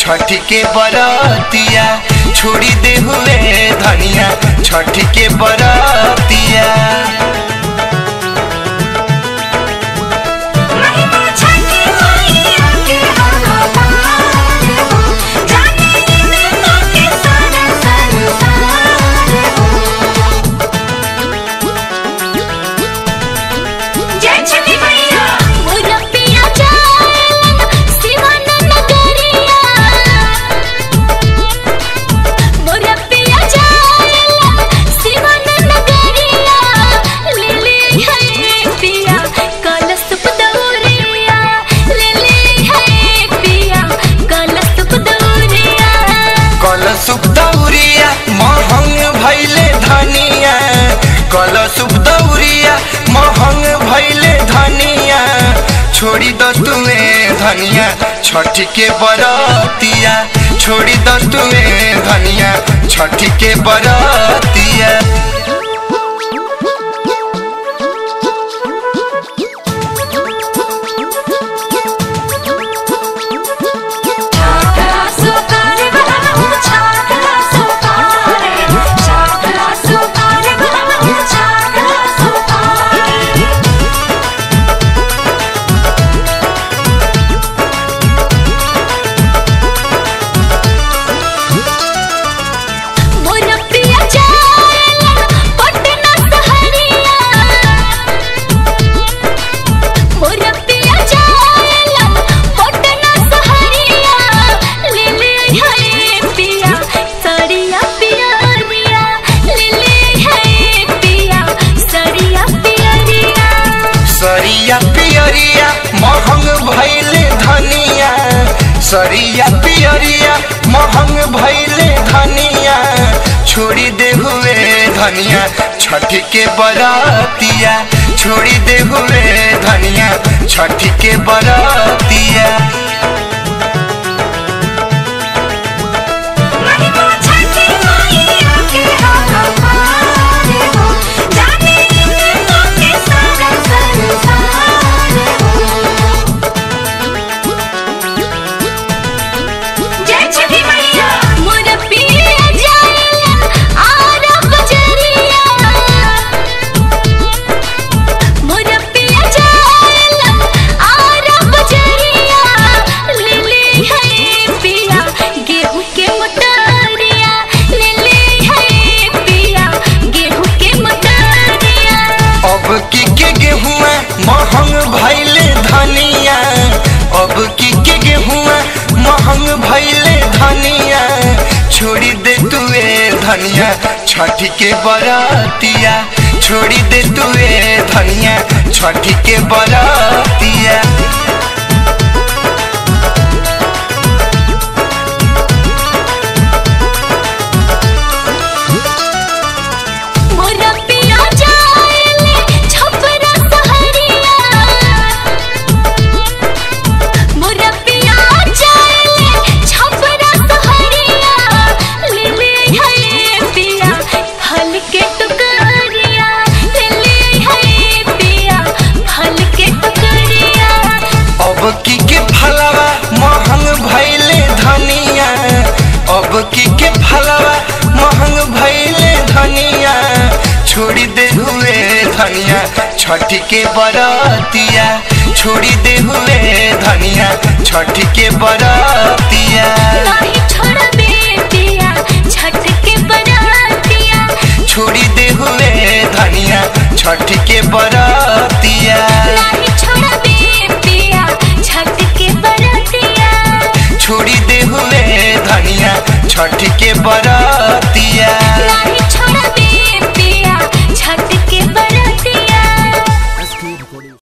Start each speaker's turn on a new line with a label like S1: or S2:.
S1: छठ के बरतिया छोड़ी दे हुए धनिया छठ के बरतिया। छोड़ी दस तुम्हें धनिया छठ के बरतिया छोड़ी दस तुम्हें धनिया छठ के बरतिया। सरिया पियरिया महंग भैले धनिया छोड़ी दे हुए धनिया छठ के बरतिया छोड़ी दे हुए धनिया छठ के बरतिया। छोड़ी दे तुए धनिया छठ के बरतिया छोड़ी दे तुए धनिया छठ के बरतिया। छोड़ी दे हुए धनिया छठ के बरतिया छोड़ी दे हुए धनिया छठ के बरतिया।
S2: नहीं छोड़बे पिया छठ के बरतिया
S1: छोड़ी दे हुए धनिया छठ के बरतिया।
S2: नहीं छोड़बे पिया छठ के बरतिया
S1: छोड़ी दे हुए धनिया छठ के बरतिया।
S2: नहीं छोड़बे पिया छठ के